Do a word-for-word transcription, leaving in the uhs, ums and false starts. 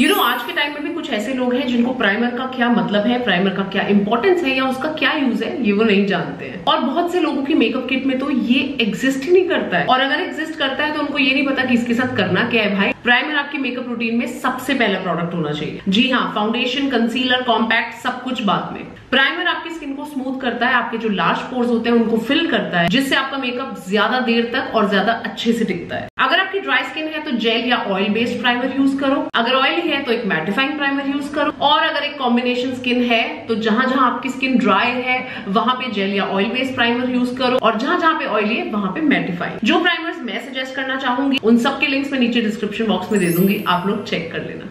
You know आज के time में भी कुछ ऐसे लोग हैं जिनको प्राइमर का क्या मतलब है, प्राइमर का क्या इंपॉर्टेंस है या उसका क्या यूज है ये वो नहीं जानते हैं। और बहुत से लोगों की मेकअप किट में तो ये एग्जिस्ट ही नहीं करता है, और अगर एग्जिस्ट करता है तो उनको ये नहीं पता कि इसके साथ करना क्या है। भाई प्राइमर आपकी मेकअप रूटीन में सबसे पहला प्रोडक्ट होना चाहिए। जी हाँ, फाउंडेशन, कंसीलर, कॉम्पैक्ट सब कुछ बाद में। प्राइमर आपकी स्किन को स्मूथ करता है, आपके जो लार्ज पोर्स होते हैं उनको फिल करता है, जिससे आपका मेकअप ज्यादा देर तक और ज्यादा अच्छे से टिकता है। अगर आपकी ड्राई स्किन है तो जेल या ऑयल बेस्ड प्राइमर यूज करो, अगर ऑयली है तो एक मैटिफाइंग प्राइमर यूज करो, और अगर एक कॉम्बिनेशन स्किन है तो जहां जहां आपकी स्किन ड्राई है वहां पे जेल या ऑयल बेस्ड प्राइमर यूज करो, और जहां जहां पे ऑयली है वहां पे मैटिफाइंग। जो प्राइमर्स मैं सजेस्ट करना चाहूंगी उन सबके लिंक्स मैं नीचे डिस्क्रिप्शन बॉक्स में दे दूंगी, आप लोग चेक कर लेना।